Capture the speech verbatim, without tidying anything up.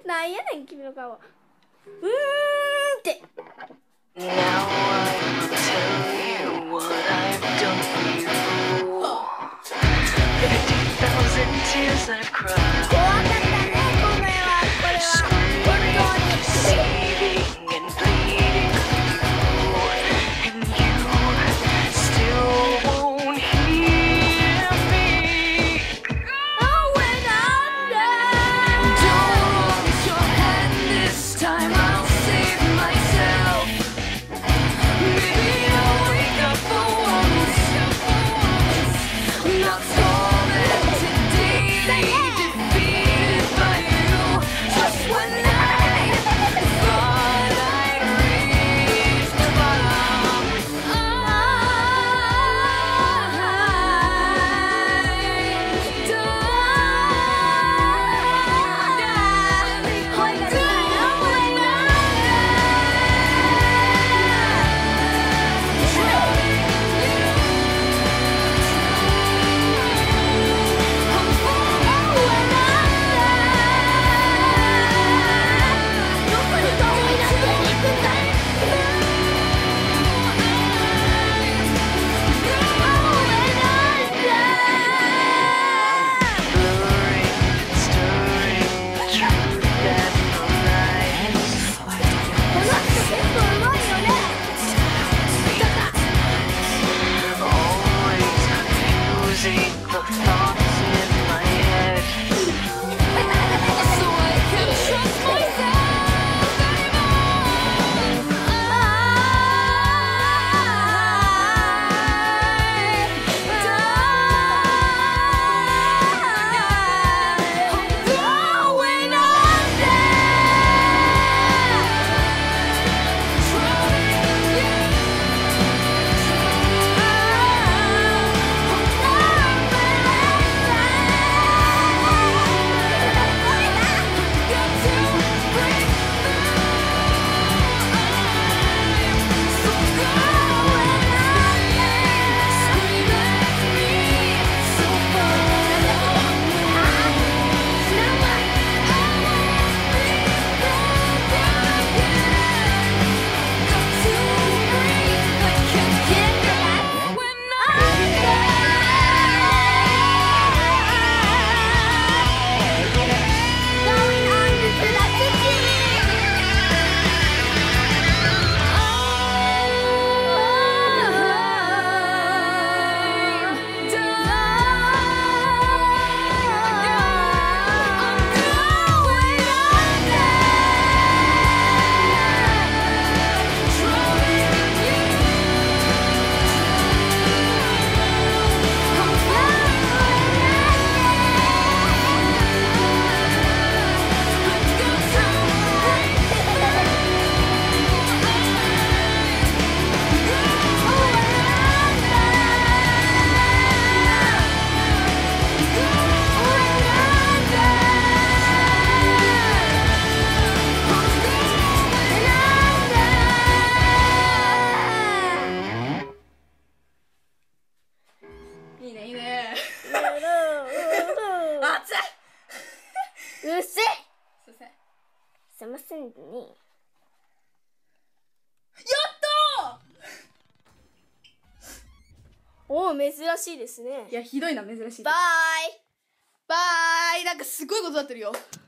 なんやねん君の顔。うーんって。 Now I will tell you what I've done for you. Fifty thousand tears I've cried. 怖かったね、これは、これは。本当に。 Deceiving and bleeding through, and you still won't hear me. Oh, when I'm dead. Don't raise your hand this time. I'll save myself. Maybe I'll wake up for once. Not tormented, daily defeated by you. Just when I thought I'd reached the bottom, I The thoughts in my head, so I can trust myself anymore. I'm going under. いいねいいね。 う熱い。 っせえ。 すいません。 すいませんね。 やったおお、珍しいですねー。い。やひどいな、珍しい。 バイ。 バイ。なんかすごいことになってるよ。